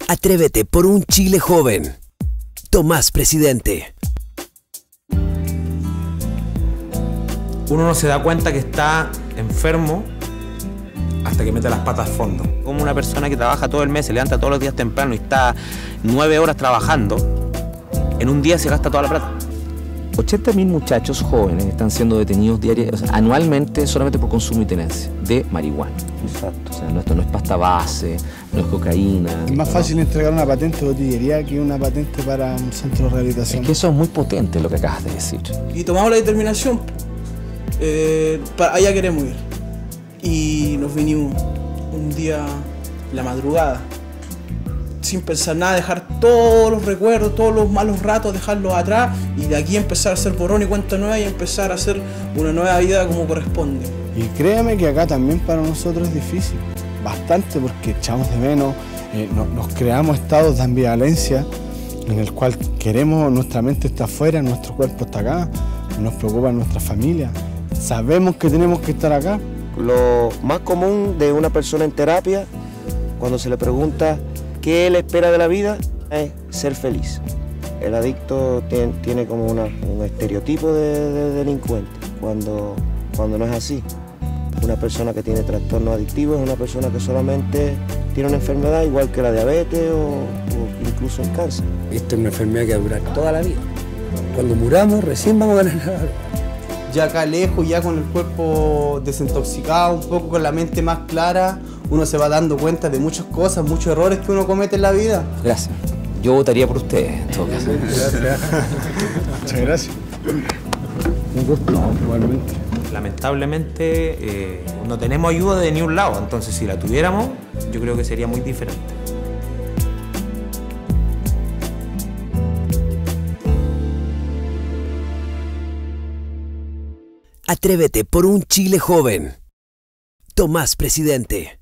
Atrévete por un Chile joven. Tomás Presidente. Uno no se da cuenta que está enfermo hasta que mete las patas a fondo. Como una persona que trabaja todo el mes, se levanta todos los días temprano y está 9 horas trabajando, en un día se gasta toda la plata. 80.000 muchachos jóvenes están siendo detenidos anualmente solamente por consumo y tenencia de marihuana. Exacto. O sea, esto no es pasta base, no es cocaína. Es más fácil entregar una patente de botillería que una patente para un centro de rehabilitación. Es que eso es muy potente lo que acabas de decir. Y tomamos la determinación, allá queremos ir. Y nos vinimos un día, la madrugada, sin pensar nada, dejar todos los recuerdos, todos los malos ratos, dejarlos atrás y de aquí empezar a hacer borrón y cuenta nueva y empezar a hacer una nueva vida como corresponde. Y créame que acá también para nosotros es difícil, bastante, porque echamos de menos, nos creamos estados de ambivalencia en el cual queremos, nuestra mente está afuera, nuestro cuerpo está acá, nos preocupa nuestra familia, sabemos que tenemos que estar acá. Lo más común de una persona en terapia, cuando se le pregunta qué él espera de la vida, es ser feliz. El adicto tiene como un estereotipo de delincuente, cuando no es así. Una persona que tiene trastorno adictivo es una persona que solamente tiene una enfermedad igual que la diabetes o incluso el cáncer. Esta es una enfermedad que va a durar toda la vida. Cuando muramos, recién vamos a ganar la vida. Ya acá lejos, ya con el cuerpo desintoxicado, un poco con la mente más clara, uno se va dando cuenta de muchas cosas, muchos errores que uno comete en la vida. Gracias. Yo votaría por ustedes, en todo caso. Gracias. Muchas gracias. Un gusto, igualmente. Lamentablemente no tenemos ayuda de ningún lado, entonces si la tuviéramos, yo creo que sería muy diferente. Atrévete por un Chile joven. Tomás Presidente.